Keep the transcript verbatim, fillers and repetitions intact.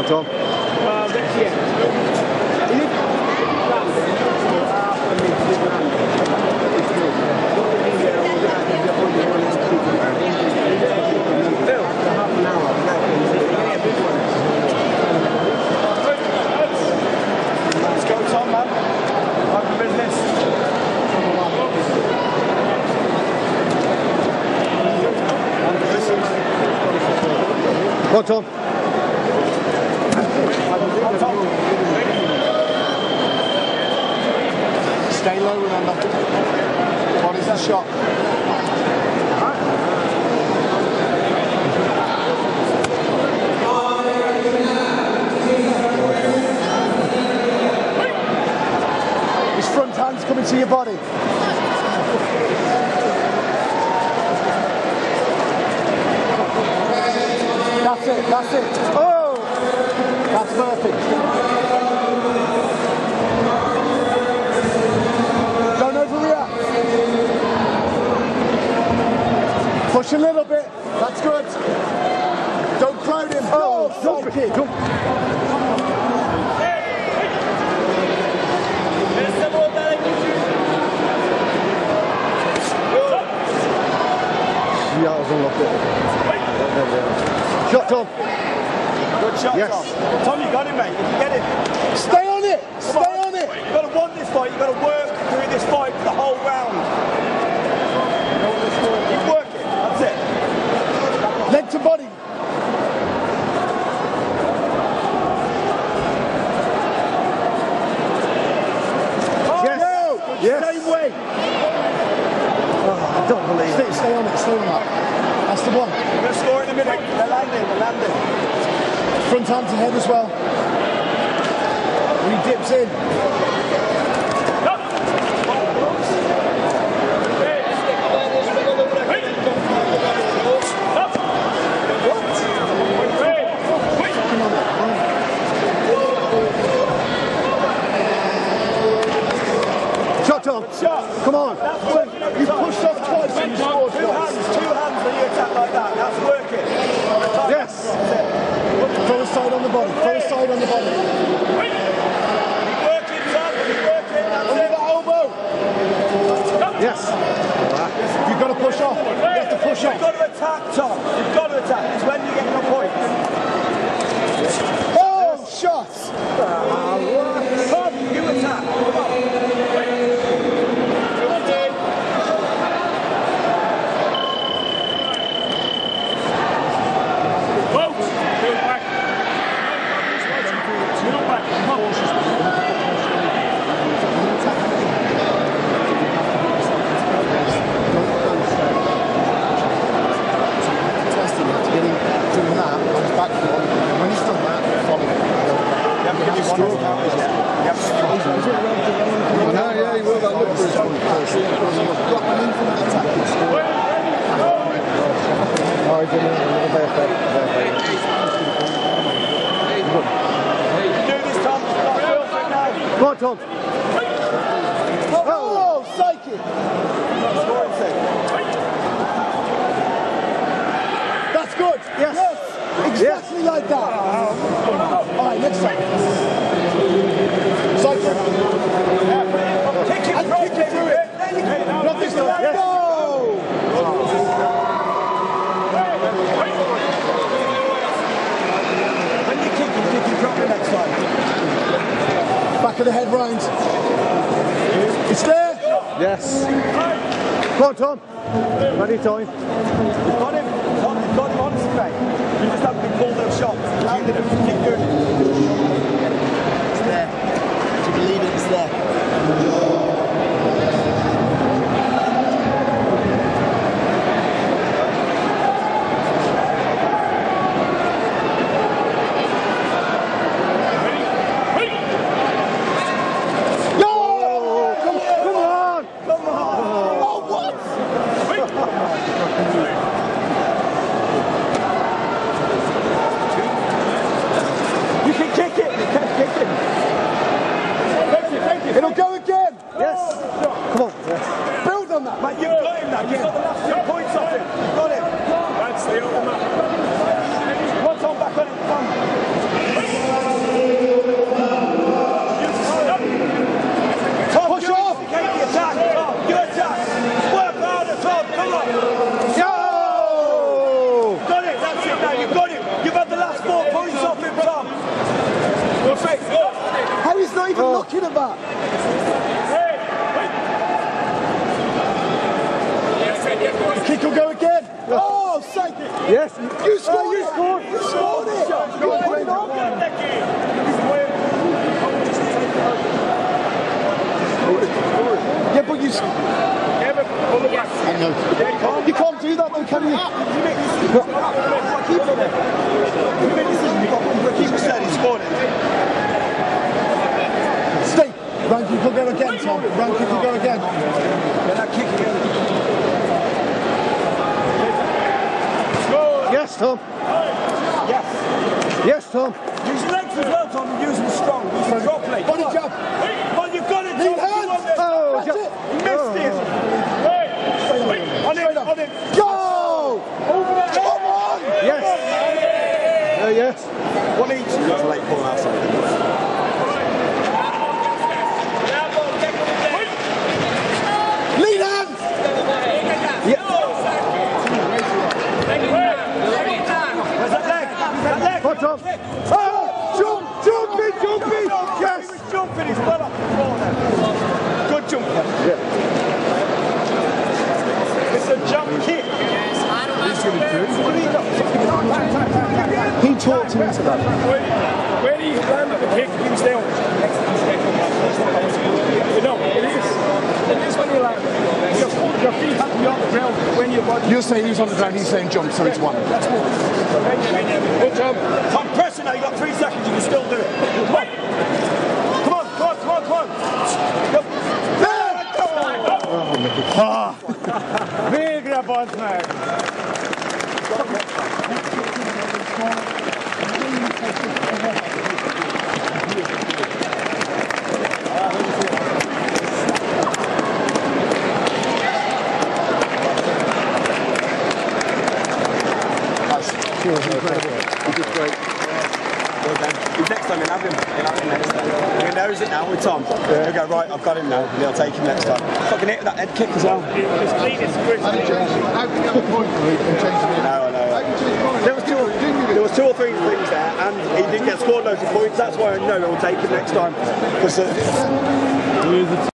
Tom. Let's go, Tom, man. Open business. Come on, Tom. Stay low, remember. What is the shot? His front hand's coming to your body. That's it, that's it. Oh! That's perfect. Don't overreact. Push a little bit. That's good. Don't crowd him. Oh, Jump it. kick. Jump. Yeah, I was unlocked it. Shot, Tom. Good shot, Yes. Tom. Tom, you got him, mate. You can get him. Stay on it. Come Stay on it. You've got to want this fight. You've got to work through this fight for the whole round. Keep working. That's it. Leg to body. Oh, Yes. no. Yes. Same way. Oh, I don't believe Stay, it. stay on it. Stay on that. That's the one. We're going to score in a minute. They're landing. They're landing. Front hand to head as well. He dips in. Shot, Tom. Shot. Come on. That's working. You pushed off twice and you scored two hands. Two hands when you attack like that. That's working. Yes. Throw a side on the body. Throw a side on the body. Keep working, Tom. Keep working. That's it. That elbow. Yes. You've got to push off. You have to push off. You've got to attack, Tom. You've got to attack. It's when you get your points. Oh, shot. Tom, you attack. Come on. Come on, Tom. Oh, psyche. That's good. Yes. Yes. Exactly like that. All right, next time. Psyche. Kick it, and kick it through it. Not this time. Yes. Go. When you kick it, kick it properly next time. Back of the head round. It's there. Yes. Come on, Tom. Ready time. You've got him. Tom, you've got him on straight. You just haven't been called enough shots. Landed him. Keep doing it. It's there. Do you believe it? It's there. at that. Kick will go again. Oh, sake it. Yes. You scored Oh, you it. scored. You scored it. You put it on. Yeah, but you... I know. You can't do that though, can you? You make decisions. You've got to keep it there. You make decisions. You've got to keep it there. He scored it. Stay. Ranky could go again, Tom. Ranky could go again. Get that kick again. Yes, Tom. Yes. Yes, Tom. Use your legs as well, Tom. Use them strong. Use them properly. Body jump. Well, you've got it, Tom. Lead hands. Oh, That's just, it. He missed oh. it. On him, on him. Go! Come on! Yes. Uh, yes. One each. That's a late call outside. Lead hands! Yeah. Where's that leg? That leg? Come on, Tom. Oh, jump, jumping, jumping. Yes. He was jumping. He's well up the floor there. Good jumper. Yeah. It's a jump kick. He's going to do it. He talked him into that. Where do you land the kick? He was down. No, it is. It is when you land. Your, your feet have to be on the ground when you body. You're saying he was on the ground, he's saying jump, so it's one. That's one. Good job. I'm pressing now. You've got three seconds. You can still do it. Come on. Come on, come on, come on, come on. Go. Ah. Big boss man. He did great. Well done. Next time he'll have him. He'll have him next time. He knows it now with Tom. Yeah. He'll go, right, I've got him now. And he'll take him next time. Fucking hit that head kick as well. It's clean as crystal. How can you have a point for it and change it? No, I know. There was, two, there was two or three things there, and he didn't get scored loads of points. That's why I know he'll take him next time. Because. Uh,